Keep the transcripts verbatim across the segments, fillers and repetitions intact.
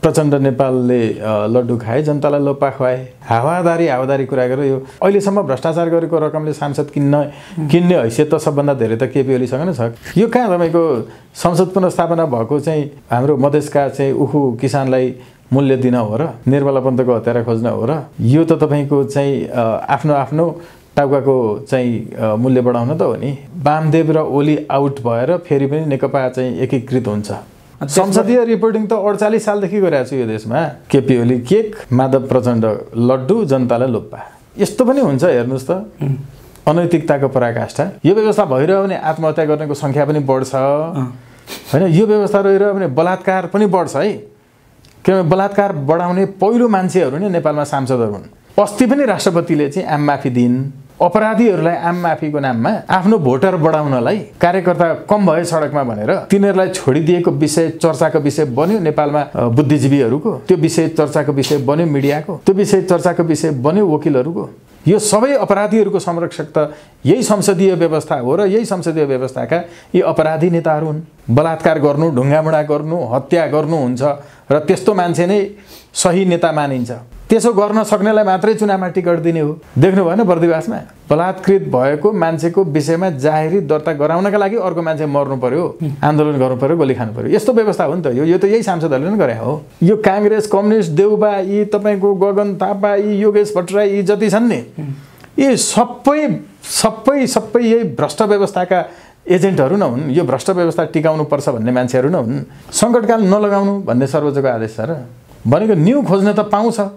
प्रचण्ड नेपालले लड्डु खाए जनतालाई लोपा खुवाए हावादारी हावादारी कुरा गरेर यो अहिलेसम्म भ्रष्टाचार गरेको रकमले सांसद किन्न किन्ने हैसियत त सबभन्दा धेरै त केपी ओलीसँग नै छ। यो कहाँ तपाईँको संसद पुनर्स्थापना भएको चाहिँ हाम्रो मधेसका चाहिँ उखु किसानलाई मूल्य दिन हो र निर्मला पन्तको हत्यारा खोज्न हो र यो त तपाईँको चाहिँ आफ्नो आफ्नो टाउकाको चाहिँ मूल्य बढाउन त हो नि। वामदेव र ओली आउट भएर फेरि पनि नेकपा चाहिँ एकीकृत हुन्छ। संसदीय रिपोर्टिङ त अडचालीस सालदेखि गरिरहेको छु यो देशमा। केपी ओली केक माधव प्रचण्ड लड्डु जनतालाई लोप्पा यस्तो पनि हुन्छ हेर्नुहोस् त अनैतिकताको पराकाष्ठा। यो व्यवस्था भइरह्यो भने आत्महत्या गर्नेको सङ्ख्या पनि बढ्छ होइन। यो व्यवस्था रहिरह्यो भने बलात्कार पनि बढ्छ है। किनभने बलात्कार बढाउने पहिलो मान्छेहरू नै नेपालमा सांसदहरू हुन्। अस्ति पनि राष्ट्रपतिले चाहिँ आम माफी दिइन्। अपराधीहरूलाई आम माफीको नाममा आफ्नो भोटर बढाउनलाई कार्यकर्ता कम भए सडकमा भनेर तिनीहरूलाई छोडिदिएको विषय चर्चाको विषय बन्यो नेपालमा बुद्धिजीवीहरूको। त्यो विषय चर्चाको विषय बन्यो मिडियाको। त्यो विषय चर्चाको विषय बन्यो वकिलहरूको। यो सबै अपराधीहरूको संरक्षक त यही संसदीय व्यवस्था हो र यही संसदीय व्यवस्थाका यी अपराधी नेताहरू हुन्। बलात्कार गर्नु ढुङ्गामुढा गर्नु हत्या गर्नुहुन्छ र त्यस्तो मान्छे नै सही नेता मानिन्छ। त्यसो गर्न सक्नेलाई मात्रै चुनावमा टिकट दिने हो। देख्नु भएन बर्दिवासमा बलात्कृत भएको मान्छेको विषयमा जाहेरी दर्ता गराउनका लागि अर्को मान्छे मर्नु पर्यो आन्दोलन गर्नु पर्यो गोली खानु पर्यो। यस्तो व्यवस्था हो नि त यो यो त यही सांसदहरूले नै गरे हो। यो काङ्ग्रेस कम्युनिस्ट देउबा यी तपाईँको गगन थापा यी योगेश भट्टराई यी जति छन् नि यी सबै सबै सबै यही भ्रष्ट व्यवस्थाका एजेन्टहरू न हुन्। यो भ्रष्ट व्यवस्था टिकाउनु पर्छ भन्ने मान्छेहरू न हुन्। सङ्कटकाल नलगाउनु भन्ने सर्वोच्चको आदेश छ र भनेको न्यू खोज्न त पाउँछ।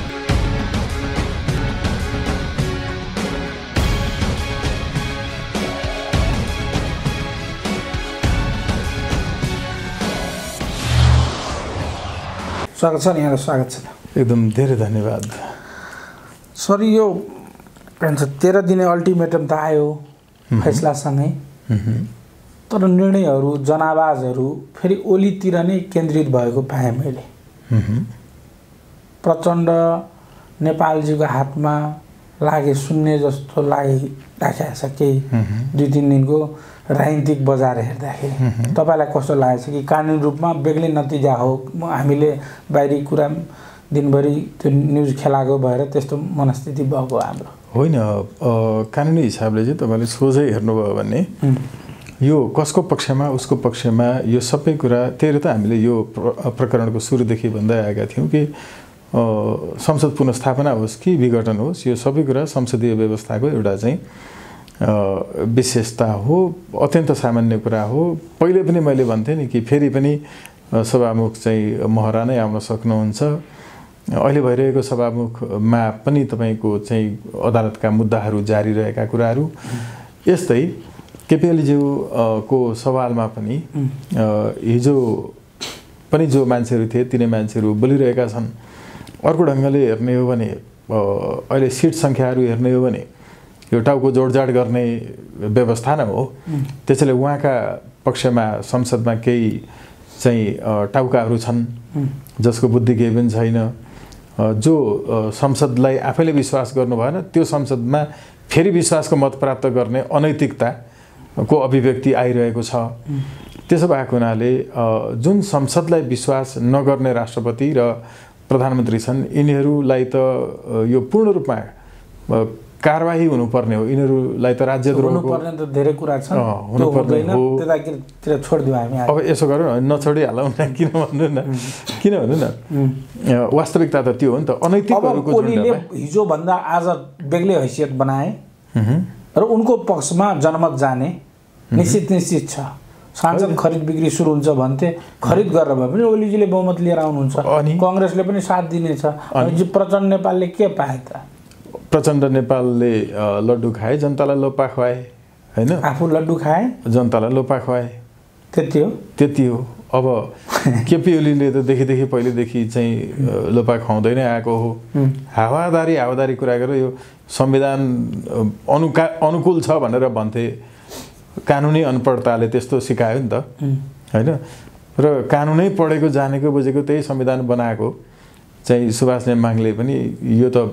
स्वागत छ यहाँको स्वागत छ एकदम धेरै धन्यवाद सर। यो भन्छ तेह्र दिने अल्टिमेटम त आयो फैसलासँगै तर निर्णयहरू जनावाजहरू फेरि ओलीतिर नै केन्द्रित भएको पाएँ मैले। प्रचण्ड नेपालजीको हातमा लागे सुन्ने जस्तो लागिराखेको छ केही दुई तिन दिनको राजनीतिक बजार हेर्दाखेरि तपाईँलाई कस्तो लागेको छ कि कानुनी रूपमा बेग्लै नतिजा हो हामीले बाहिरी कुरा दिनभरि त्यो न्युज खेलाएको भएर त्यस्तो मनस्थिति भएको हाम्रो होइन। कानुनी हिसाबले चाहिँ तपाईँले सोझै हेर्नुभयो भने यो कसको पक्षमा उसको पक्षमा यो सबै कुरा त्यही त हामीले यो प्रकरणको सुरुदेखि भन्दै आएका थियौँ कि संसद पुनर्स्थापना होस् कि विघटन होस् यो सबै कुरा संसदीय व्यवस्थाको एउटा चाहिँ विशेषता हो अत्यन्त सामान्य कुरा हो। पहिले पनि मैले भन्थेँ नि कि फेरि पनि सभामुख चाहिँ महरा नै आउन सक्नुहुन्छ। अहिले भइरहेको सभामुखमा पनि तपाईँको चाहिँ अदालतका मुद्दाहरू जारी रहेका कुराहरू यस्तै केपी ओलीज्यूको सवालमा पनि हिजो पनि जो मान्छेहरू थिए तिनै मान्छेहरू बोलिरहेका छन्। अर्को ढङ्गले हेर्ने हो भने अहिले सिट सङ्ख्याहरू हेर्ने हो भने यो टाउको जोडजाड गर्ने व्यवस्था नै हो। त्यसैले उहाँका पक्षमा संसदमा केही चाहिँ टाउकाहरू छन् जसको बुद्धि केही पनि छैन। जो संसदलाई आफैले विश्वास गर्नु भएन त्यो संसदमा फेरि विश्वासको मत प्राप्त गर्ने अनैतिकताको अभिव्यक्ति आइरहेको छ। त्यसो भएको हुनाले जुन संसदलाई विश्वास नगर्ने राष्ट्रपति र प्रधानमन्त्री छन् यिनीहरूलाई त यो पूर्ण रूपमा कारबाही हुनुपर्ने हो। यिनीहरूलाई त राज्यद्रोहको हुनुपर्ने त धेरै कुरा छ हुनुपर्ने हो। त्यतातिर छोडिदिउँ हामी। अब यसो गरौँ नछोडिहालौँ न किन भन्नु न किन भन्नु न वास्तविकता त त्यो हो नि त। अनैतिकहरूको ओलीले हिजोभन्दा आज बेग्लै हैसियत बनाए र उनको पक्षमा जनमत जाने निश्चित निश्चित छ। सांसद खरिद बिक्री सुरु हुन्छ भन्थे खरिद गरेर भए पनि ओलीजीले बहुमत लिएर आउनुहुन्छ। कङ्ग्रेसले पनि साथ दिनेछ। प्रचण्ड नेपालले के पाए त? प्रचण्ड नेपालले लड्डु खाए जनतालाई लोपा खुवाए होइन। आफू लड्डु खाए जनतालाई लोपा खुवाए त्यति हो त्यति हो। अब केपी ओलीले त देखिदेखि पहिलेदेखि चाहिँ लोपा खुवाउँदै नै आएको हो। हावादारी हावादारी कुरा गरेर यो संविधान अनुका अनुकूल छ भनेर भन्थे। कानुनी अनपढताले त्यस्तो सिकायो नि त होइन। र कानुनै पढेको जानेको बुझेको त्यही संविधान बनाएको चाहिँ सुभाष नेमाङले पनि यो त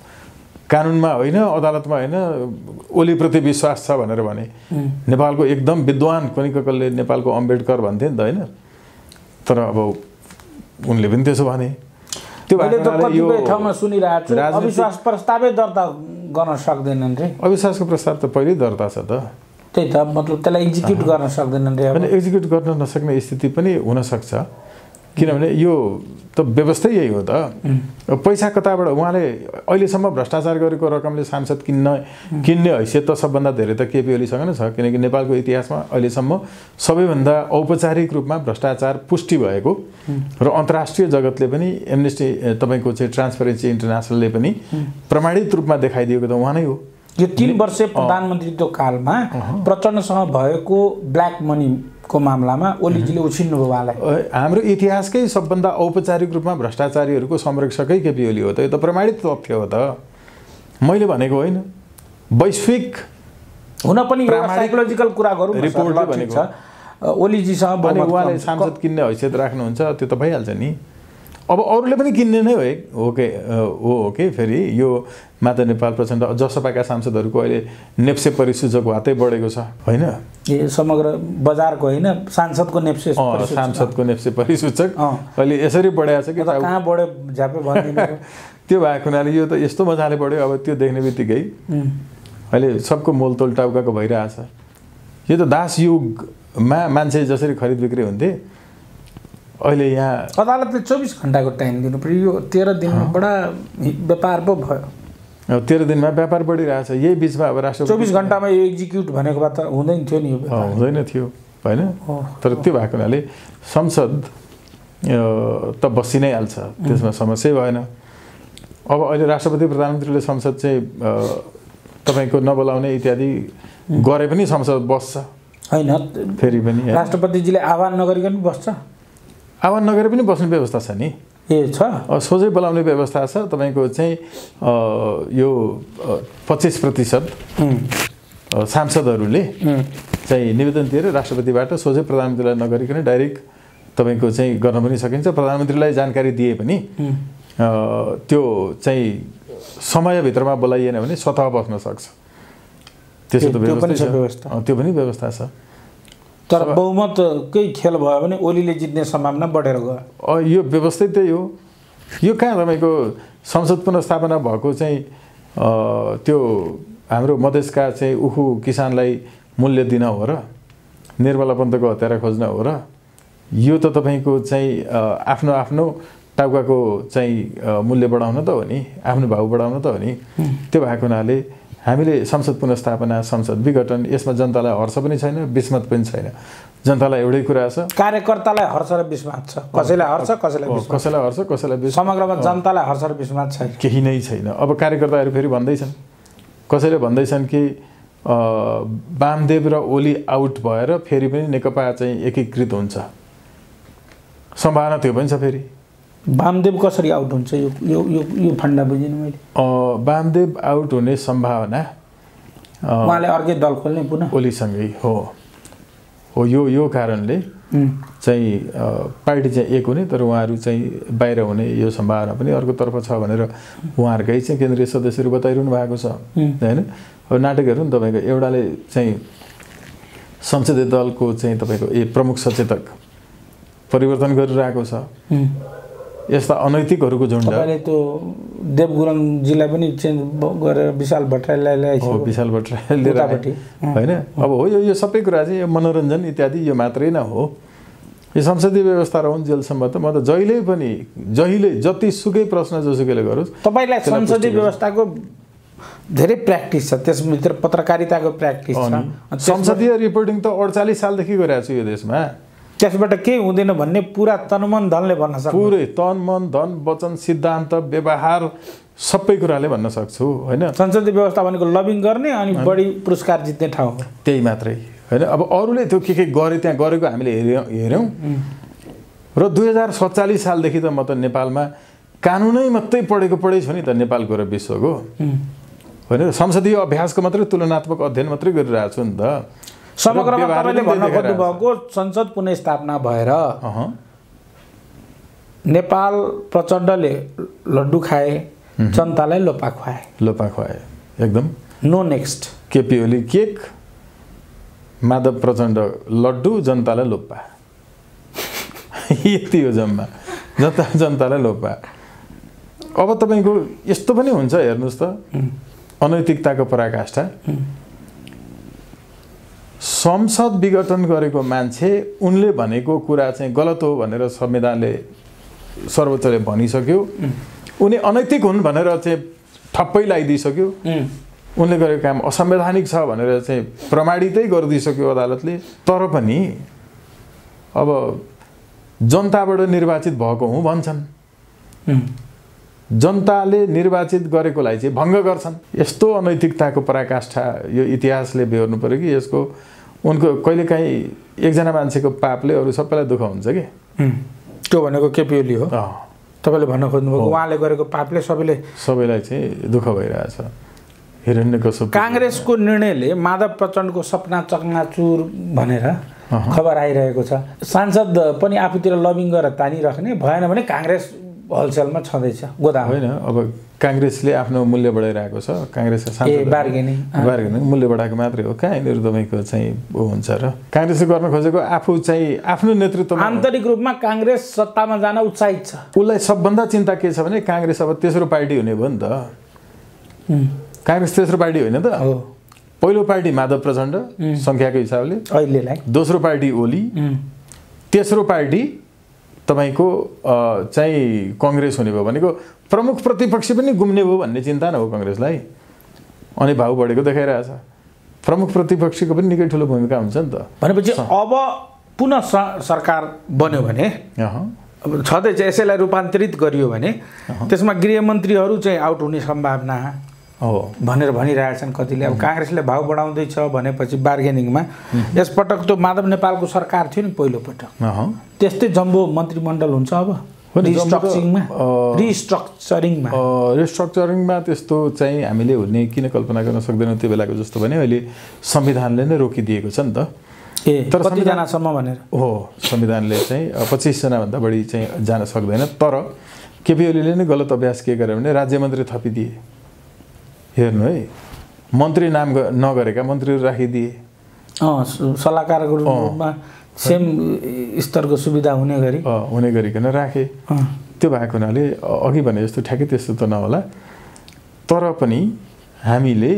कानुनमा होइन अदालतमा होइन ओलीप्रति विश्वास छ भनेर भने। नेपालको एकदम विद्वान कोनी ककलले नेपालको अम्बेडकर भन्थे नि त होइन। तर अब उनले पनि त्यसो भने त्यो मैले त कतिपय ठाउँमा सुनिरहेको छु अविश्वास प्रस्तावै दर्ता गर्न सक्दैनन् रे। अविश्वासको प्रस्ताव त पहिल्यै दर्ता छ त। त्यही त मतलब त्यसलाई एक्जिक्युट गर्न सक्दैनन् रे। अनि एक्जिक्युट गर्न नसक्ने स्थिति पनि हुनसक्छ किनभने यो त व्यवस्था यही हो त। पैसा कताबाट उहाँले अहिलेसम्म भ्रष्टाचार गरेको रकमले सांसद किन्न किन्ने हैसियत त सबभन्दा धेरै त केपी ओलीसँग नै छ किनकि नेपालको इतिहासमा अहिलेसम्म सबैभन्दा औपचारिक रूपमा भ्रष्टाचार पुष्टि भएको र अन्तर्राष्ट्रिय जगतले पनि एमनेस्टी तपाईँको चाहिँ ट्रान्सपरेन्सी इन्टरनेसनलले पनि प्रमाणित रूपमा देखाइदिएको त उहाँ नै हो। यो तीन वर्ष प्रधानमन्त्रीत्व कालमा प्रचण्डसँग भएको ब्ल्याक मनीको मामलामा ओलीजीले उछिन्नु भयो उहाँलाई। हाम्रो इतिहासकै सबभन्दा औपचारिक रूपमा भ्रष्टाचारीहरूको संरक्षकै केपी ओली हो त। यो त प्रमाणित तथ्य हो त, मैले भनेको होइन। वैश्विक हुन पनि एउटा साइकोलोजिकल कुरा गरौँ रिपोर्टले भनेको छ ओलीजीसँग उहाँले सांसद किन्ने हैसियत राख्नुहुन्छ त्यो त भइहाल्छ नि। अब अरूले पनि किन्ने नै हो हो के हो हो कि फेरि यो माता नेपाल प्रचण्ड जसपाका सांसदहरूको अहिले नेप्से परिसूचक हातै बढेको छ होइन। ए समग्र बजारको होइन सांसदको नेप्से सांसदको नेप्से परिसूचक अहिले यसरी बढाएको छ कि कहाँ बढ्यो झ्यापै भनिदिनु। त्यो भएको हुनाले यो त यस्तो मजाले बढ्यो। अब त्यो देख्ने बित्तिकै अहिले सबको मोलतोल टाउकाको भइरहेछ। यो त दास युगमा मान्छे जसरी खरिद बिक्री हुन्थे अहिले यहाँ अदालतले चौबिस घण्टाको टाइम दिनु पर्यो। यो तेह्र दिनमा बडा व्यापार पो भयो। तेह्र दिनमा व्यापार बढिरहेछ। यही बिचमा अब राष्ट्र चौबिस घण्टामा यो एक्जिक्युट भनेको भए त हुँदैन थियो नि। यो हुँदैन थियो होइन। तर त्यो भएको हुनाले संसद त बसि नै हाल्छ, त्यसमा समस्या भएन। अब अहिले राष्ट्रपति प्रधानमन्त्रीले संसद चाहिँ तपाईँको नबोलाउने इत्यादि गरे पनि संसद बस्छ होइन। फेरि पनि राष्ट्रपतिजीले आह्वान नगरिकन बस्छ। आह्वान नगरे पनि बस्ने व्यवस्था छ नि। ए छ सोझै बोलाउने व्यवस्था छ। तपाईँको चाहिँ यो पच्चिस प्रतिशत सांसदहरूले चाहिँ निवेदन दिएर राष्ट्रपतिबाट सोझै प्रधानमन्त्रीलाई नगरिकन डाइरेक्ट तपाईँको चाहिँ गर्न पनि सकिन्छ। प्रधानमन्त्रीलाई जानकारी दिए पनि त्यो चाहिँ समयभित्रमा बोलाइएन भने स्वतः बस्न सक्छ। त्यसो त व्यवस्था त्यो पनि व्यवस्था छ। तर बहुमतकै खेल भयो भने ओलीले जित्ने सम्भावना बढेर गयो। यो व्यवस्था त्यही हो। यो कहाँ तपाईँको संसद पुनर्स्थापना भएको चाहिँ त्यो हाम्रो मधेसका चाहिँ उखु किसानलाई मूल्य दिन हो र निर्मला पन्तको हत्यारा खोज्न हो र यो त तपाईँको चाहिँ आफ्नो आफ्नो टाउकाको चाहिँ मूल्य बढाउन त हो नि, आफ्नो भाउ बढाउन त हो नि। त्यो भएको हुनाले हामीले संसद पुनर्स्थापना संसद विघटन यसमा जनतालाई हर्ष पनि छैन, विस्मत पनि छैन। जनतालाई एउटै कुरा छ, कार्यकर्तालाई हर्ष र विस्मत छ। कसैलाई हर्ष कसैलाई कसैलाई हर्ष कसैलाई विस्मत। समग्रमा जनतालाई हर्ष र विस्मत छैन, केही नै छैन। अब कार्यकर्ताहरू फेरि भन्दैछन्, कसैले भन्दैछन् कि वामदेव र ओली आउट भएर फेरि पनि नेकपा चाहिँ एकीकृत हुन्छ। सम्भावना त्यो पनि छ। फेरि वामदेव कसरी आउट हुन्छ यो यो यो फन्डा बुझिन मैले। वामदेव आउट हुने सम्भावना उहाँले अर्कै दल खोल्ने पुनः ओलीसँगै हो हो यो यो कारणले चाहिँ पार्टी चाहिँ एक हुने तर उहाँहरू चाहिँ बाहिर हुने यो सम्भावना पनि अर्कोतर्फ छ भनेर उहाँहरूकै चाहिँ केन्द्रीय सदस्यहरू बताइरहनु भएको छ होइन। अब नाटक हेर्नु नि तपाईँको एउटाले चाहिँ संसदीय दलको चाहिँ तपाईँको ए प्रमुख सचेतक परिवर्तन गरिरहेको छ। यस्ता अनैतिकहरूको झुन्ड। तपाईँले त्यो देव गुरुङजीलाई पनि चेन्ज गरेर विशाल भट्टराईलाई ल्याएको हो। विशाल भट्टराईले होइन। अब हो यो यो सबै कुरा चाहिँ यो मनोरञ्जन इत्यादि यो मात्रै न हो। यो संसदीय व्यवस्था रहन् जेलसम्म त म त जहिले पनि जहिले जतिसुकै प्रश्न जोसुकैले गरोस्। तपाईँलाई संसदीय व्यवस्थाको धेरै प्र्याक्टिस छ, त्यसभित्र पत्रकारिताको प्र्याक्टिस छ। संसदीय रिपोर्टिङ त अडचालिस सालदेखि गरिरहेको छु यो देशमा। त्यसबाट केही हुँदैन भन्ने पुरा तनमन धनले भन्न सक्छु। पुरै तन मन धन वचन सिद्धान्त व्यवहार सबै कुराले भन्न सक्छु होइन। संसदीय व्यवस्था भनेको लबिङ गर्ने अनि बढी पुरस्कार जित्ने ठाउँ हो, त्यही मात्रै होइन। अब अरूले त्यो के के गरे त्यहाँ गरेको हामीले हेऱ्यौँ हेऱ्यौँ र दुई हजार सत्तालिस सालदेखि त म त नेपालमा कानुनै मात्रै पढेको पढै छु नि त, नेपालको र विश्वको होइन। संसदीय अभ्यासको मात्रै तुलनात्मक अध्ययन मात्रै गरिरहेको छु नि त। समग्रमा तपाईँले भन्न खोज्नु भएको संसद पुनर्स्थापना भएर नेपाल प्रचण्डले लड्डु खाए, जनतालाई लोपा खुवाए। लोपा खुवाए एकदम। No next. KP Oli cake, Madhav Prachanda laddu, जनतालाई लोपा। यति हो जम्मा। जनता जनतालाई लोपा। अब तपाईँको यस्तो पनि हुन्छ हेर्नुहोस् त, अनैतिकताको पराकाष्ठा। संसद विघटन गरेको मान्छे उनले भनेको कुरा चाहिँ गलत हो भनेर संविधानले सर्वोच्चले भनिसक्यो, उनी अनैतिक हुन् भनेर चाहिँ ठप्पै लगाइदिइसक्यो, उनले गरेको काम असंवैधानिक छ भनेर चाहिँ प्रमाणितै गरिदिइसक्यो अदालतले। तर पनि अब जनताबाट निर्वाचित भएको हुँ भन्छन्, जनताले निर्वाचित गरेकोलाई चाहिँ भङ्ग गर्छन्। यस्तो अनैतिकताको पराकाष्ठा यो इतिहासले बेहोर्नु पर्यो कि यसको उनको कहिलेकाहीँ एकजना मान्छेको पापले अरू सबैलाई दुःख हुन्छ कि। त्यो भनेको केपी ओली हो तपाईँले भन्न खोज्नुभएको, उहाँले गरेको पापले सबैले सबैलाई चाहिँ दुःख भइरहेछ। हिरण्यकश्यप काङ्ग्रेसको निर्णयले माधव प्रचण्डको सपना चकनाचुर भनेर खबर आइरहेको छ। सांसद पनि आफूतिर लबिङ गरेर तानिराख्ने, भएन भने काङ्ग्रेस होलसेलमा छँदैछ गोदाम। होइन, अब काङ्ग्रेसले आफ्नो मूल्य बढाइरहेको छ। काङ्ग्रेसका सांसद बार्गेनिङ बार्गेनिङ मूल्य बढाएको मात्रै हो, कहाँ यिनीहरू तपाईँको चाहिँ ऊ हुन्छ र। काङ्ग्रेसले गर्न खोजेको आफू चाहिँ आफ्नो नेतृत्वमा आन्तरिक रूपमा काङ्ग्रेस सत्तामा जान उत्साहित छ। उसलाई सबभन्दा चिन्ता के छ भने काङ्ग्रेस अब तेस्रो पार्टी हुने भयो नि त। काङ्ग्रेस तेस्रो पार्टी होइन त। पहिलो पार्टी माधव प्रचण्ड सङ्ख्याको हिसाबले, अहिलेलाई दोस्रो पार्टी ओली, तेस्रो पार्टी तपाईँको चाहिँ कङ्ग्रेस हुने भयो भनेको प्रमुख प्रतिपक्षी पनि गुम्ने भयो भन्ने चिन्ता न हो काङ्ग्रेसलाई। अनि भाउ बढेको देखाइरहेछ। प्रमुख प्रतिपक्षीको पनि निकै ठुलो भूमिका हुन्छ नि त। भनेपछि अब पुनः सरकार बन्यो भने अब छँदैछ, यसैलाई रूपान्तरित गरियो भने त्यसमा गृहमन्त्रीहरू चाहिँ आउट हुने सम्भावना हो भनेर भनिरहेछन् कतिले। अब काङ्ग्रेसले भाउ बढाउँदैछ भनेपछि बार्गेनिङमा यसपटक त माधव नेपालको सरकार थियो नि पहिलो पटक, त्यस्तै जम्बो मन्त्रीमण्डल हुन्छ अब रिस्ट्रक्चरिङमा रिस्ट्रक्चरिङमा रिस्ट्रक्चरिङमा त्यस्तो चाहिँ हामीले हुने किन कल्पना गर्न सक्दैनौँ त्यो बेलाको जस्तो भने अहिले संविधानले नै रोकिदिएको छ नि त। ए तर कतिजनासम्म भनेर हो संविधानले चाहिँ पच्चिसजनाभन्दा बढी चाहिँ जान सक्दैन। तर केपी ओलीले नै गलत अभ्यास के गरे भने राज्य मन्त्री थपिदिए। हेर्नु है, मन्त्री नाम नगरेका मन्त्रीहरू राखिदिए, सल्लाहकारको रूपमा सेम स्तरको सुविधा हुने गरी हुने गरिकन राखे। त्यो भएको हुनाले अघि भने जस्तो ठ्याक्कै त्यस्तो त नहोला, तर पनि हामीले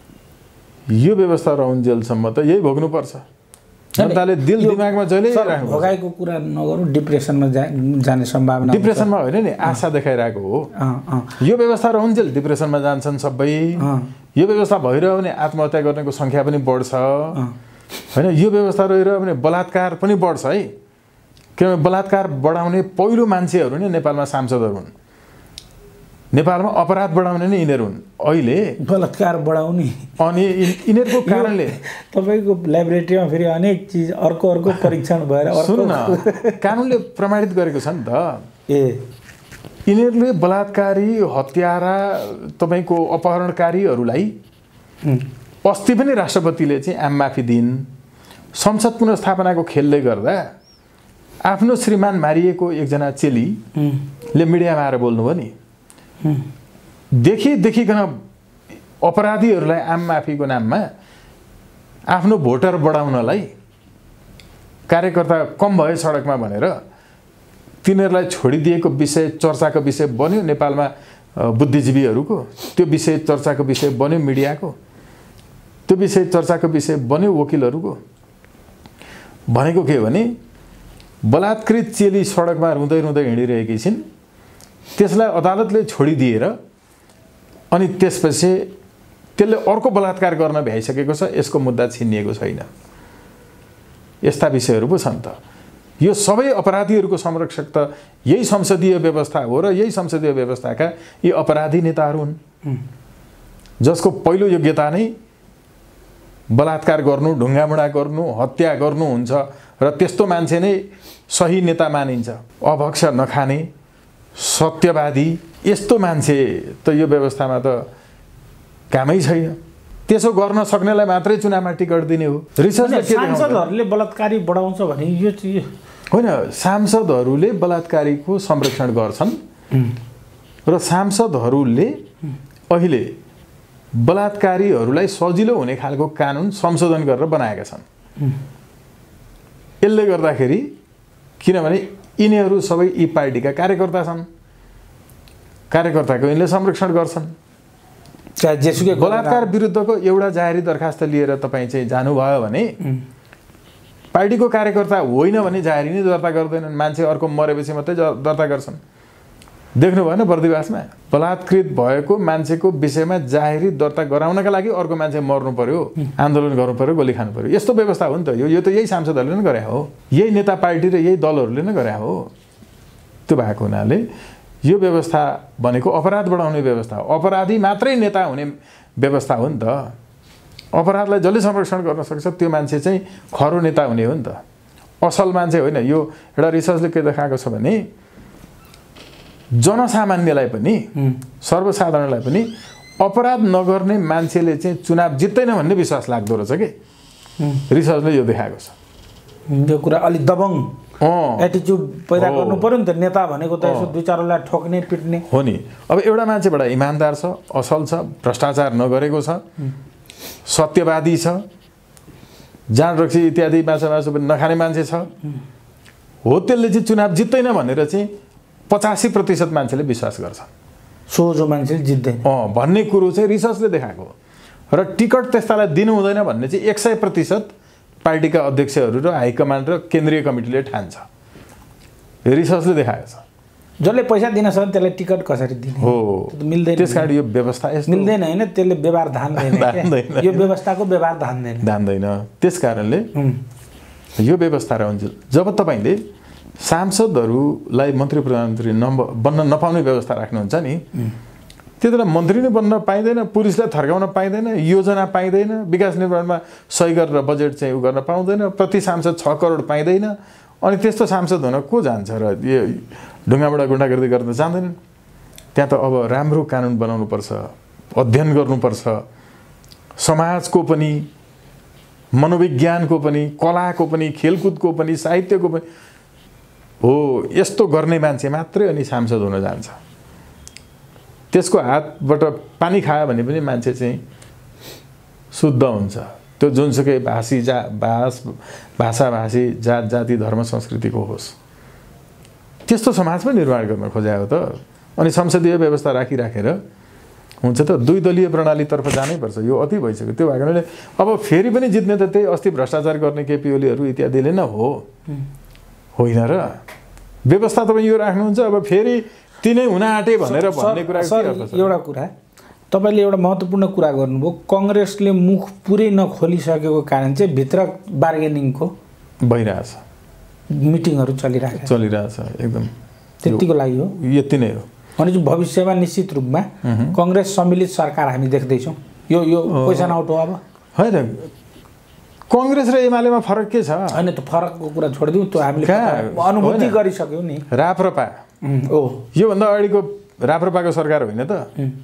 यो व्यवस्था रहउन्जेलसम्म त यही भोग्नुपर्छ। जनताले दिल दिमागमा जहिले राख्नु, भोगाइको कुरा नगरौँ, डिप्रेसनमा जा जाने सम्भावना। डिप्रेसनमा होइन नि, आशा देखाइरहेको हो। यो व्यवस्था रहउन्जेल डिप्रेसनमा जान्छन् सबै। यो व्यवस्था भइरह्यो भने आत्महत्या गर्नेको सङ्ख्या पनि बढ्छ होइन। यो व्यवस्था रहिरह्यो भने बलात्कार पनि बढ्छ है। किनभने बलात्कार बढाउने पहिलो मान्छेहरू नै नेपालमा सांसदहरू हुन्। नेपालमा अपराध बढाउने नै यिनीहरू हुन्। अहिले बलात्कार बढाउने अनि यिनीहरूको कारणले तपाईँको ल्याबोरेटरीमा फेरि अनेक चिज अर्को अर्को परीक्षण भएर सुन्नु न, कानुनले प्रमाणित गरेको छ नि त। ए यिनीहरूले बलात्कारी हत्यारा तपाईँको अपहरणकारीहरूलाई अस्ति पनि राष्ट्रपतिले चाहिँ आम माफी दिइन्। संसद पुनर्स्थापनाको खेलले गर्दा आफ्नो श्रीमान मारिएको एकजना चेलीले मिडियामा आएर बोल्नुभयो नि, देखि देखिकन अपराधीहरूलाई आम माफीको नाममा आफ्नो भोटर बढाउनलाई कार्यकर्ता कम भए सडकमा भनेर तिनीहरूलाई छोडिदिएको विषय चर्चाको विषय बन्यो नेपालमा। बुद्धिजीवीहरूको त्यो विषय चर्चाको विषय बन्यो, मिडियाको त्यो विषय चर्चाको विषय बन्यो, वकिलहरूको। भनेको के भने बलात्कृत चेली सडकमा रुँदै रुँदै हिँडिरहेकी छिन्, त्यसलाई अदालतले छोडिदिएर अनि त्यसपछि त्यसले अर्को बलात्कार गर्न भ्याइसकेको छ, यसको मुद्दा छिनिएको छैन। यस्ता विषयहरू पो छन् त। यो सबै अपराधीहरूको संरक्षक त यही संसदीय व्यवस्था हो र यही संसदीय व्यवस्थाका यी अपराधी नेताहरू हुन्, जसको पहिलो योग्यता नै बलात्कार गर्नु, ढुङ्गामुढा गर्नु, हत्या गर्नु हुन्छ र त्यस्तो मान्छे नै सही नेता मानिन्छ। अभक्ष नखाने, सत्यवादी, यस्तो मान्छे त यो व्यवस्थामा त कामै छैन। त्यसो गर्न सक्नेलाई मात्रै चुनावमा टिकट दिने हो। रिसर्चले के देखाउँछ? सांसदहरूले बलात्कारी बढाउँछ भने यो चाहिँ होइन, सांसदहरूले बलात्कारीको संरक्षण गर्छन् र सांसदहरूले अहिले बलात्कारीहरूलाई सजिलो हुने खालको कानुन संशोधन गरेर बनाएका छन्। यसले गर्दाखेरि किनभने यिनीहरू सबै यी पार्टीका कार्यकर्ता छन्, कार्यकर्ताको यिनले संरक्षण गर्छन्। चाहे जेसुकै बलात्कार विरुद्धको एउटा जाहेरी दरखास्त लिएर तपाईँ चाहिँ जानुभयो भने पार्टीको कार्यकर्ता होइन भने जाहेरी नै दर्ता गर्दैनन्, मान्छे अर्को मरेपछि मात्रै दर्ता गर्छन्। देख्नु भएन बर्दिवासमा बलात्कृत भएको मान्छेको विषयमा जाहेरी दर्ता गराउनका लागि अर्को मान्छे मर्नु पर्यो, आन्दोलन गर्नु पर्यो, गोली खानु पर्यो। यस्तो व्यवस्था हो नि त। यो यो त यही सांसदहरूले नै गरे हो, यही नेता पार्टी र यही दलहरूले नै गरे हो। त्यो भएको हुनाले यो व्यवस्था भनेको अपराध बढाउने व्यवस्था हो, अपराधी मात्रै नेता हुने व्यवस्था हो नि त। अपराधलाई जसले संरक्षण गर्न सक्छ त्यो मान्छे चाहिँ खरो नेता हुने हो नि त, असल मान्छे होइन। यो एउटा रिसर्चले के देखाएको छ भने जनसामान्यलाई पनि सर्वसाधारणलाई पनि अपराध नगर्ने मान्छेले चाहिँ चुनाव जित्दैन भन्ने विश्वास लाग्दो रहेछ कि रिसर्चले यो देखाएको छ। यो कुरा अलिक दबङ एटिच्युड पैदा गर्नु पर्यो नि त। नेता भनेको त यसो दुई चारवटा ठोक्ने पिट्ने हो नि। अब एउटा मान्छेबाट इमान्दार छ, असल छ, भ्रष्टाचार नगरेको छ, सत्यवादी छ, जाँड रक्सी इत्यादि माछा मासु पनि नखाने मान्छे छ, हो त्यसले चाहिँ चुनाव जित्दैन भनेर चाहिँ पचासी प्रतिशत मान्छेले विश्वास गर्छ। सोझो मान्छेले जित्दैन अँ भन्ने कुरो चाहिँ रिसर्चले देखाएको। र टिकट त्यस्तालाई दिनु हुँदैन भन्ने चाहिँ एक सय प्रतिशत पार्टीका अध्यक्षहरू र हाइकमान्ड र केन्द्रीय कमिटीले ठान्छ। रिसर्चले देखाएको छ। जसले पैसा दिन सक्छ त्यसलाई टिकट कसरी दिने हो, मिल्दैन। त्यस कारण यो व्यवस्था यस्तो मिल्दैन होइन, त्यसले व्यवहार धान्दैन। यो व्यवस्थाको व्यवहार धान्दैन धान्दैन त्यस कारणले यो व्यवस्था रहन्छ। जब तपाईँले सांसदहरूलाई मन्त्री प्रधानमन्त्री नम्बर बन्न नपाउने व्यवस्था राख्नुहुन्छ नि, त्यति बेला मन्त्री नै बन्न पाइँदैन, पुलिसलाई थर्काउन पाइँदैन, योजना पाइँदैन, विकास निर्माणमा सही गरेर बजेट चाहिँ उ गर्न पाउँदैन, प्रति सांसद छ करोड पाइँदैन। अनि त्यस्तो सांसद हुन को जान्छ र यो ढुङ्गाबाट गुन्डागर्दी गर्न जान्दैनन्। त्यहाँ त अब राम्रो कानुन बनाउनुपर्छ, अध्ययन गर्नुपर्छ, समाजको पनि, मनोविज्ञानको पनि, कलाको पनि, खेलकुदको पनि, साहित्यको पनि हो। यस्तो गर्ने मान्छे मात्रै अनि सांसद हुन जान्छ। त्यसको हातबाट पानी खायो भने पनि मान्छे चाहिँ शुद्ध हुन्छ। त्यो जुनसुकै भाषी जा भाष भाषा भाषी जात जाति धर्म संस्कृतिको होस्, त्यस्तो समाज पनि निर्माण गर्न खोज्या हो त। अनि संसदीय व्यवस्था राखिराखेर हुन्छ त दुई दलीय प्रणालीतर्फ जानैपर्छ। यो अति भइसक्यो। त्यो भएको हुनाले अब फेरि पनि जित्ने त त्यही अस्ति भ्रष्टाचार गर्ने केपी ओलीहरू इत्यादिले नै हो, होइन र? व्यवस्था तपाईँ यो राख्नुहुन्छ, अब फेरि तिनै हुन आँटे भनेर भन्ने कुरा एउटा कुरा तपाईँले एउटा महत्त्वपूर्ण कुरा गर्नुभयो। कङ्ग्रेसले मुख पुरै नखोलिसकेको कारण चाहिँ भित्र बार्गेनिङको भइरहेछ, मिटिङहरू चलिरहेको चलिरहेछ एकदम त्यतिको लागि हो। यति नै हो। भनेपछि भविष्यमा निश्चित रूपमा कङ्ग्रेस सम्मिलित सरकार हामी देख्दैछौँ। यो यो क्वेसन आउट हो। अब होइन, कङ्ग्रेस र एमालेमा फरक के छ? होइन त फरकको कुरा छोडिदिउँ, त्यो हामीले अनुभूति गरिसक्यौँ नि। राप्रपा ओ योभन्दा अगाडिको राप्रपाको सरकार होइन त?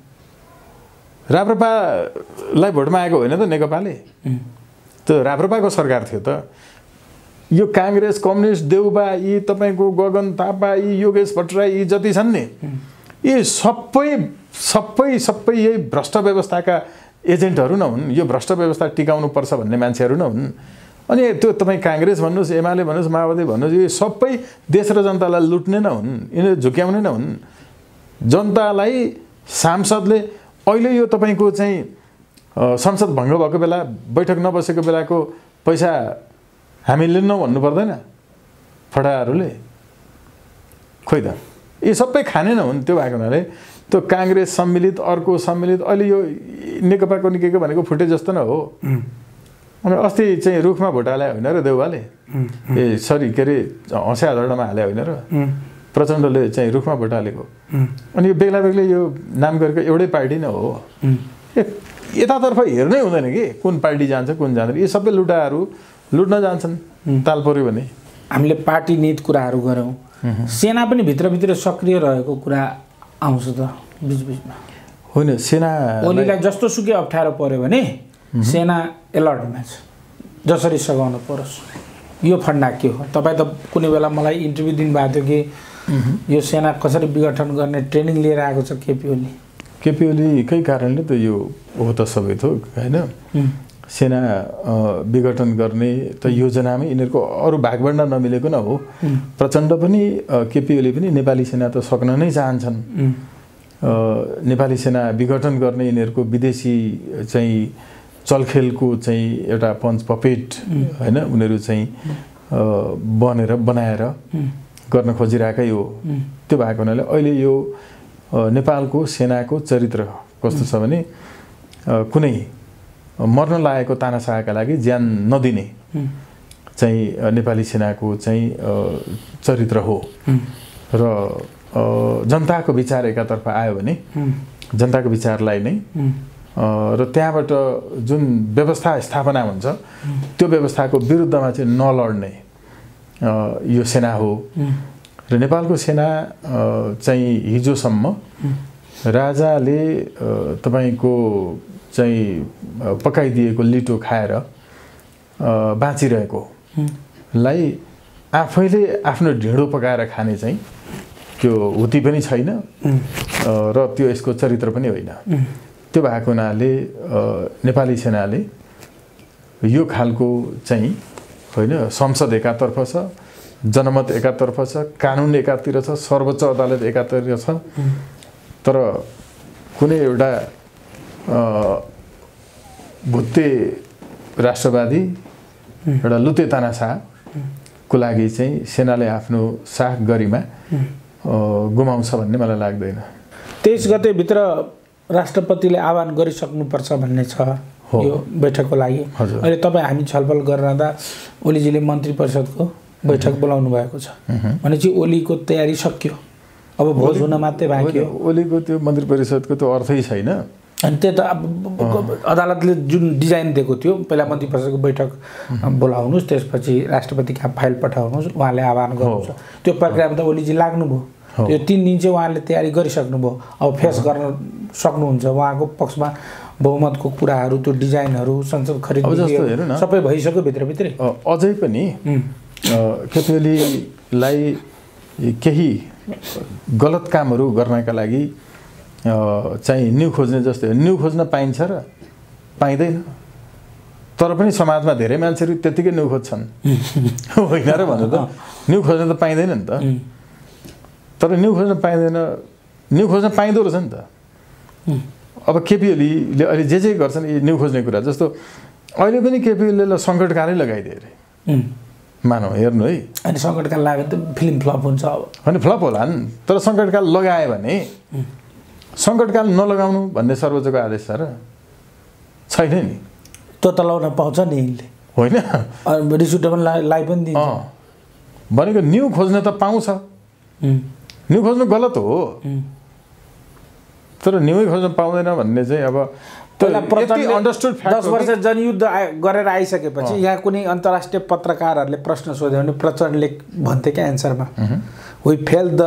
राप्रपालाई भोटमा आएको होइन त नेकपाले? त्यो राप्रपाको सरकार थियो त। यो काङ्ग्रेस, कम्युनिस्ट, देउबा, यी तपाईँको गगन थापा, यी योगेश भट्टराई, यी जति छन् नि, यी सबै सबै सबै यही भ्रष्ट व्यवस्थाका एजेन्टहरू न हुन्? यो भ्रष्ट व्यवस्था टिकाउनुपर्छ भन्ने मान्छेहरू न हुन्? अनि त्यो तपाईँ काङ्ग्रेस भन्नुहोस्, एमाले भन्नुहोस्, माओवादी भन्नुहोस्, यो सबै देश र जनतालाई लुट्ने न हुन्? यिनीहरू झुक्याउने न हुन्? जनतालाई सांसदले अहिले यो तपाईँको चाहिँ संसद भङ्ग भएको बेला, बैठक नबसेको बेलाको पैसा हामीले लिन्नौँ भन्नु पर्दैन फटाहरूले? खोइ त, यी सबै खाने न हुन्? त्यो भएको हुनाले त्यो काङ्ग्रेस सम्मिलित, अर्को सम्मिलित, अहिले यो नेकपाको निकेको भनेको फुटे जस्तो न हो। अनि अस्ति चाहिँ रुखमा भोट हाले होइन र देउवाले, ए सरी के अरे हँस्या झर्डामा हाले होइन र प्रचण्डले चाहिँ रुखमा भोट हालेको। अनि यो बेग्ला बेग्लै यो नाम गरेको एउटै पार्टी नै हो। यतातर्फ हेर्नै हुँदैन कि कुन पार्टी जान्छ कुन जाँदैन। यी सबै लुटाहरू लुट्न जान्छन् ताल पर्यो भने। हामीले पार्टी नीत कुराहरू गऱ्यौँ, सेना पनि भित्रभित्र सक्रिय रहेको कुरा आउँछ त बिचबिचमा? होइन, सेना ओलीलाई जस्तो सुकै अप्ठ्यारो पर्यो भने सेना एलर्टमा छ, जसरी सघाउन परोस्। यो फन्डा के हो? तपाईँ त कुनै बेला मलाई इन्टरभ्यू दिनुभएको थियो कि यो सेना कसरी विघटन गर्ने ट्रेनिङ लिएर आएको छ केपी ओली। केपी ओलीकै कारणले त यो हो त सबै थोक, होइन? सेना विघटन गर्ने त योजनामै यिनीहरूको अरू भागभण्डा नमिलेको न हो। प्रचण्ड पनि केपी ओली पनि नेपाली सेना त सक्न नै चाहन्छन्। नेपाली सेना विघटन गर्ने यिनीहरूको विदेशी चाहिँ चलखेलको चाहिँ एउटा पञ्च पपेट होइन उनीहरू चाहिँ बनेर बनाएर गर्न खोजिरहेकै हो। त्यो भएको हुनाले अहिले यो नेपालको सेनाको चरित्र कस्तो छ भने कुनै मर्न लागेको तानाशाहका लागि ज्यान नदिने चाहिँ नेपाली सेनाको चाहिँ चरित्र हो। र जनताको विचार एकातर्फ आयो भने जनताको विचारलाई नै र त्यहाँबाट जुन व्यवस्था स्थापना हुन्छ त्यो व्यवस्थाको विरुद्धमा चाहिँ नलड्ने यो सेना हो। र नेपालको सेना चाहिँ हिजोसम्म राजाले तपाईँको चाहिँ पकाइदिएको लिटो खाएर बाँचिरहेको लाई आफैले आफ्नो ढिँडो पकाएर खाने चाहिँ त्यो हुती पनि छैन र त्यो यसको चरित्र पनि होइन। त्यो भएको हुनाले नेपाली सेनाले यो खालको चाहिँ होइन संसद एकातर्फ छ, जनमत एकातर्फ छ, कानुन एकातिर छ, सर्वोच्च अदालत एकातिर छ, तर कुनै एउटा भुत्ते राष्ट्रवादी एउटा लुते तानाशाहको लागि चाहिँ सेनाले आफ्नो साख गरिमा गुमाउँछ भन्ने मलाई लाग्दैन। तेइस गते भित्र राष्ट्रपतिले आह्वान गरिसक्नुपर्छ भन्ने छ यो बैठकको लागि। अहिले तपाईँ हामी छलफल गरिरहँदा ओलीजीले मन्त्री परिषदको बैठक बोलाउनु भएको छ भनेपछि ओलीको तयारी सकियो, अब भोज हुन मात्रै बाँकी हो। ओलीको त्यो मन्त्री परिषदको त अर्थै छैन। अनि त्यो त अब अदालतले जुन डिजाइन दिएको थियो पहिला मन्त्री परिषदको बैठक बोलाउनुहोस्, त्यसपछि राष्ट्रपति कहाँ फाइल पठाउनुहोस्, उहाँले आह्वान गर्नुहुन्छ, त्यो प्रक्रियामा त ओलीजी लाग्नुभयो। त्यो तिन दिन चाहिँ उहाँले तयारी गरिसक्नुभयो, अब फेस गर्न सक्नुहुन्छ। उहाँको पक्षमा बहुमतको कुराहरू, त्यो डिजाइनहरू, संसद खरिद सबै भइसक्यो भित्रभित्रै। अझै पनि केपी ओलीलाई केही गलत कामहरू गर्नका लागि चाहिँ न्यु खोज्ने जस्तै हो। न्यु खोज्न पाइन्छ र पाइँदैन, तर पनि समाजमा धेरै मान्छेहरू त्यतिकै न्यु खोज्छन् होइन र भन्नु त। न्यु खोज्न त पाइँदैन नि त, तर न्यु खोज्न पाइँदैन, न्यु खोज्न पाइँदो रहेछ नि त। अब केपी ओलीले अहिले जे जे गर्छन् यी न्यु खोज्ने कुरा, जस्तो अहिले पनि केपी ओलीले सङ्कटकालै लगाइदिए अरे मानौ, हेर्नु है। अनि सङ्कटकाल लाग्यो त फिल्म फ्लप हुन्छ अब होइन, फ्लप होला नि, तर सङ्कटकाल लगायो भने सङ्कटकाल नलगाउनु भन्ने सर्वोच्चको आदेश छ र छैन नि। त्यो त लगाउन पाउँछ नि यिनले होइन, रिस उठ्दा पनि लाई पनि दिन्छ भनेको न्यु खोज्न त पाउँछ, न्यु खोज्नु गलत हो, तर न्युै खोज्न पाउँदैन भन्ने चाहिँ अब अन्डरस्टुड फ्याक्ट। दस वर्ष जनयुद्ध गरेर आइसकेपछि यहाँ कुनै अन्तर्राष्ट्रिय पत्रकारहरूले प्रश्न सोध्यो भने प्रचण्डले भन्थे क्या एन्सरमा, we fail the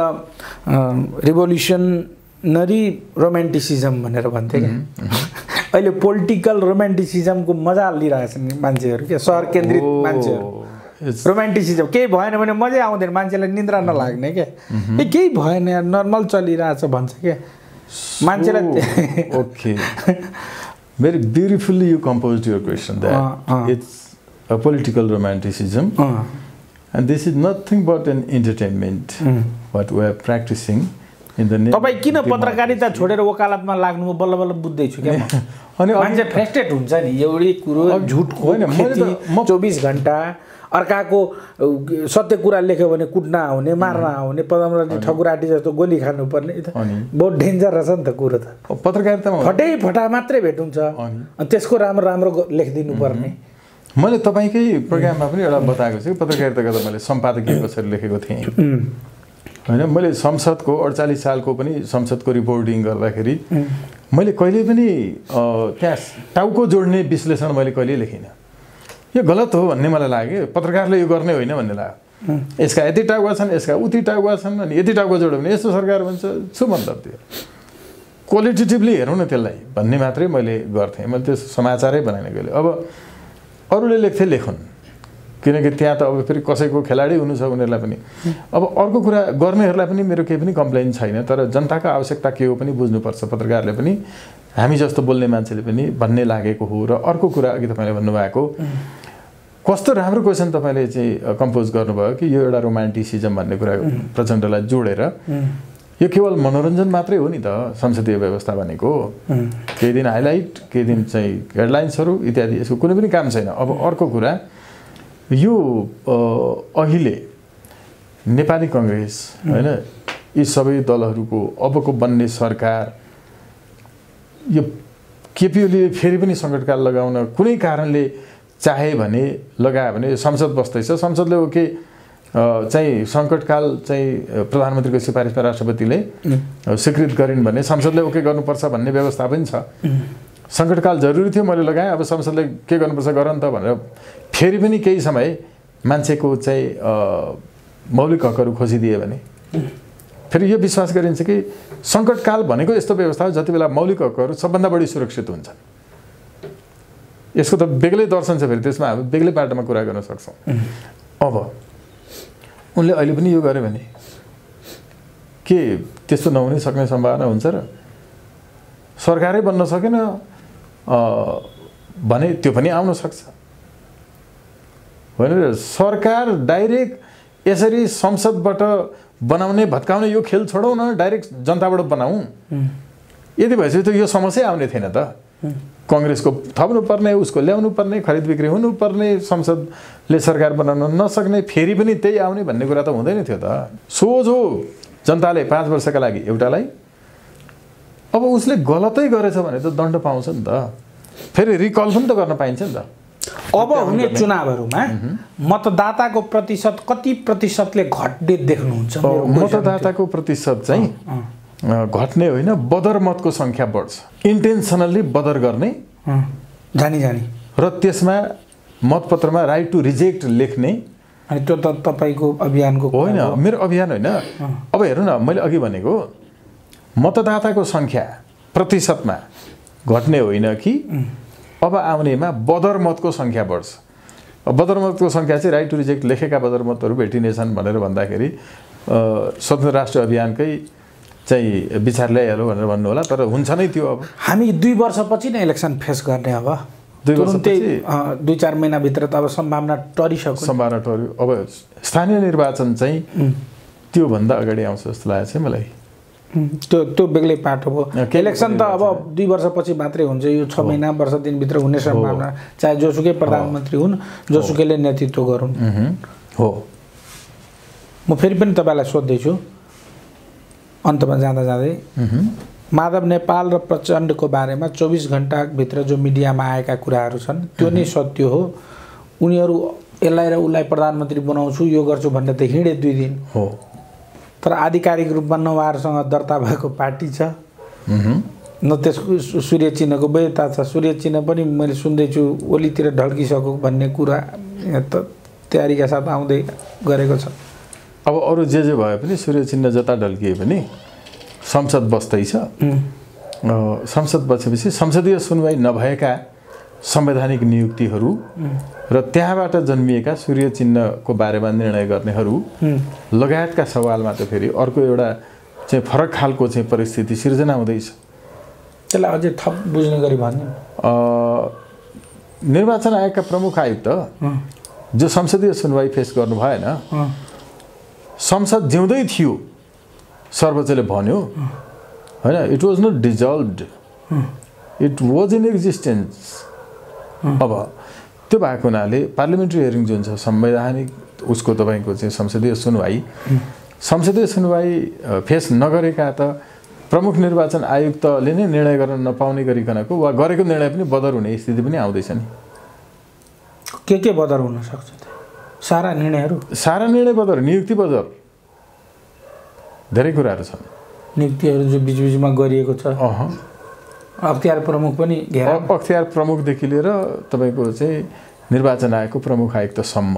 revolutionary romanticism भनेर भन्थे क्या। अहिले पोलिटिकल रोमान्टिसिजमको मजा लिइरहेछन् मान्छेहरू, क्या सहर केन्द्रित मान्छेहरू। रोमान्टिसिजम केही भएन भने मजै आउँदैन, मान्छेलाई निन्द्रा नलाग्ने क्या, ए केही भएन यार नर्मल चलिरहेछ भन्छ क्या मान्छेलाई। Okay, very beautifully you composed your question that uh, uh. it's a political romanticism uh. and this is nothing but an entertainment mm. what we are practicing in the name. तपाईं किन पत्रकारिता छोडेर वकालतमा लाग्नु बल्ल बल्ल बुझ्दै छु क्या म। अनि मान्छे फ्रस्ट्रेट हुन्छ नि, एउटै कुरो झुटको होइन चौबिस घण्टा, अर्काको सत्य कुरा लेख्यो भने कुट्न आउने, मार्न आउने, पदमराजी ठकुराटी जस्तो गोली खानुपर्ने, बहुत डेन्जर रहेछ नि त कुरो त। पत्रकारितामा फटै फटा मात्रै भेट हुन्छ अनि त्यसको राम्रो राम्रो लेखिदिनु पर्ने। मैले तपाईँकै प्रोग्राममा पनि एउटा बताएको छु, पत्रकारिता गर्दा मैले सम्पादकीय कसरी लेखेको थिएँ होइन। मैले संसदको अडचालिस सालको पनि संसदको रिपोर्टिङ गर्दाखेरि मैले कहिले पनि त्यहाँ टाउको जोड्ने विश्लेषण मैले कहिले लेखिनँ। यो गलत हो भन्ने मलाई लाग्यो, पत्रकारले यो गर्ने होइन भन्ने लाग्यो। यसका यति टाउका छन्, यसका उति टाउका छन्, अनि यति टाउका जोड्यो भने यस्तो सरकार भन्छ छु मतलब त्यो क्वालिटेटिभली हेरौँ न त्यसलाई भन्ने मात्रै मैले गर्थेँ। मैले त्यो समाचारै बनाइन गएँ। अब अरूले लेख्थे लेखुन्, किनकि त्यहाँ त अब फेरि कसैको खेलाडी हुनु छ उनीहरूलाई पनि। अब अर्को कुरा गर्नेहरूलाई पनि मेरो केही पनि कम्प्लेन छैन, तर जनताको आवश्यकता के हो पनि बुझ्नुपर्छ पत्रकारले पनि। हामी जस्तो बोल्ने मान्छेले पनि भन्ने लागेको हो। र अर्को कुरा अघि तपाईँले भन्नुभएको कस्तो राम्रो क्वेसन तपाईँले चाहिँ कम्पोज गर्नुभयो कि यो एउटा रोमान्टिसिजम भन्ने कुरा प्रचण्डलाई जोडेर यो केवल मनोरञ्जन मात्रै हो नि त संसदीय व्यवस्था भनेको। केही दिन हाइलाइट, केही दिन चाहिँ हेडलाइन्सहरू इत्यादि, यसको कुनै पनि काम छैन। अब अर्को कुरा, यो अहिले नेपाली कङ्ग्रेस होइन, यी सबै दलहरूको अबको बन्ने सरकार, यो केपी ओलीले फेरि पनि सङ्कटकाल लगाउन कुनै कारणले चाहे भने लगायो भने संसद बस्दैछ, संसदले ओके चाहिँ सङ्कटकाल चाहिँ प्रधानमन्त्रीको सिफारिसमा राष्ट्रपतिले स्वीकृत गरिन् भने संसदले ओके गर्नुपर्छ भन्ने व्यवस्था पनि छ। सङ्कटकाल जरुरी थियो, मैले लगाएँ, अब संसदले के गर्नुपर्छ गर नि त भनेर फेरि पनि केही समय मान्छेको चाहिँ मौलिक हकहरू खोजिदिए भने फेरि यो विश्वास गरिन्छ कि सङ्कटकाल भनेको यस्तो व्यवस्था हो जति बेला मौलिक हकहरू सबभन्दा बढी सुरक्षित हुन्छन्। यसको त बेग्लै दर्शन छ, फेरि त्यसमा हामी बेग्लै बाटोमा कुरा गर्न सक्छौँ। अब उनले अहिले पनि यो गर्यो भने के त्यस्तो नहुनै सक्ने सम्भावना हुन्छ र? सरकारै बन्न सकेन भने त्यो पनि आउन सक्छ होइन र? सरकार डाइरेक्ट यसरी संसदबाट बनाउने भत्काउने यो खेल छोडौँ न, डाइरेक्ट जनताबाट बनाऊ। यदि भएपछि त यो समस्या आउने थिएन त। कङ्ग्रेसको थप्नु पर्ने, उसको ल्याउनु पर्ने, खरिद बिक्री हुनुपर्ने, संसदले सरकार बनाउन नसक्ने, फेरि पनि त्यही आउने भन्ने कुरा त हुँदैन थियो त। सोझो जनताले पाँच वर्षका लागि एउटालाई, अब उसले गलतै गरेछ भने त दण्ड पाउँछ नि त, फेरि रिकल पनि त गर्न पाइन्छ नि त। अब हुने चुनावहरूमा मतदाताको प्रतिशत कति प्रतिशतले घट्ने देख्नुहुन्छ? मतदाताको प्रतिशत चाहिँ घट्ने होइन, बदर मतको सङ्ख्या बढ्छ। इन्टेन्सनल्ली बदर गर्ने जानी जानी र त्यसमा मतपत्रमा राइट टु रिजेक्ट लेख्ने। अनि त्यो त तपाईँको अभियानको होइन, मेरो अभियान होइन। अब हेर्नु न, मैले अघि भनेको मतदाताको सङ्ख्या प्रतिशतमा घट्ने होइन कि अब आउनेमा बदर मतको सङ्ख्या बढ्छ। बदर मतको सङ्ख्या चाहिँ राइट टु रिजेक्ट लेखेका बदर मतहरू भेटिनेछन् भनेर भन्दाखेरि स्वतन्त्र राष्ट्र अभियानकै चाहिँ विचार ल्याइहाल्यो भनेर भन्नु होला, तर हुन्छ नै त्यो। अब हामी दुई वर्षपछि नै इलेक्सन फेस गर्ने, अब दुई वर्षपछि दुई चार महिनाभित्र त अब सम्भावना टरिसक्यो। सम्भावना टर्यो। अब स्थानीय निर्वाचन चाहिँ त्योभन्दा अगाडि आउँछ जस्तो लागेको छ मलाई। त्यो त्यो बेग्लै पाटो हो। इलेक्सन त अब दुई वर्षपछि मात्रै हुन्छ, यो छ महिना वर्ष दिनभित्र हुने सम्भावना, चाहे जोसुकै प्रधानमन्त्री हुन्, जोसुकैले नेतृत्व गरून्। हो। म फेरि पनि तपाईँलाई सोध्दैछु अन्तमा जाँदा जाँदै, माधव नेपाल र प्रचण्डको बारेमा चौबिस घण्टाभित्र जो मिडियामा आएका कुराहरू छन् त्यो नै सत्य हो? उनीहरू यसलाई र उसलाई प्रधानमन्त्री बनाउँछु, यो गर्छु भनेर त हिँडे दुई दिन हो, तर आधिकारिक रूपमा न उहाँहरूसँग दर्ता भएको पार्टी छ न त्यसको सूर्य चिन्हको वैधता छ। सूर्य चिन्ह पनि मैले सुन्दैछु ओलीतिर ढल्किसक्यो भन्ने कुरा यहाँ त तयारीका साथ आउँदै गरेको छ। अब अरू जे जे भए पनि सूर्य चिन्ह जता ढल्किए पनि संसद बस्दैछ। संसद बसेपछि संसदीय सुनवाई नभएका संवैधानिक नियुक्तिहरू र त्यहाँबाट जन्मिएका सूर्य चिन्हको बारेमा निर्णय गर्नेहरू लगायतका सवालमा त फेरि अर्को एउटा चाहिँ फरक खालको चाहिँ परिस्थिति सिर्जना हुँदैछ। त्यसलाई अझै थप बुझ्ने गरी भन्नु, निर्वाचन आयोगका प्रमुख आयुक्त जो संसदीय सुनवाई फेस गर्नु भएन, संसद जिउँदै थियो सर्वोच्चले भन्यो होइन, it was not dissolved, it was in existence. अब त्यो भएको हुनाले पार्लियामेन्ट्री हियरिङ जुन छ संवैधानिक उसको तपाईँको चाहिँ संसदीय सुनवाई संसदीय सुनवाई फेस नगरेका त प्रमुख निर्वाचन आयुक्तले नै निर्णय गर्न नपाउने गरिकनको वा गरेको निर्णय पनि बदर हुने स्थिति पनि आउँदैछ नि। के के बदर हुन सक्छ? सारा निर्णयहरू सारा निर्णय बदर, नियुक्ति बदर, धेरै कुराहरू छन्। नियुक्तिहरू जो बिचबिचमा गरिएको छ, अख्तियार प्रमुख पनि घेरा, अख्तियार प्रमुखदेखि लिएर तपाईँको चाहिँ निर्वाचन आयोगको प्रमुख आयुक्तसम्म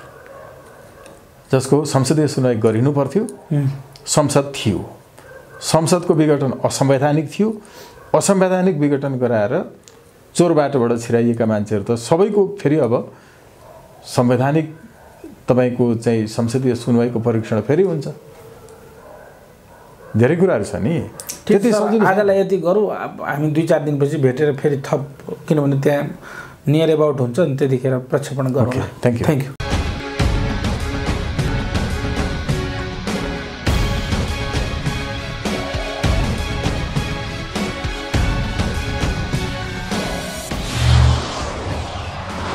जसको संसदीय सुनवाई गरिनु पर्थ्यो, संसद थियो, संसदको विघटन असंवैधानिक थियो, असंवैधानिक विघटन गराएर चोर बाटोबाट छिराइएका मान्छेहरू त सबैको फेरि अब संवैधानिक तपाईँको चाहिँ संसदीय सुनवाईको परीक्षण फेरि हुन्छ। धेरै कुराहरू छ नि त्यति आजलाई यति गरौँ हामी दुई चार दिनपछि भेटेर फेरि थप किनभने त्यहाँ नियर एबाउट हुन्छ नि त्यतिखेर प्रक्षेपण गरौँ थ्याङ्क यू थ्याङ्क यू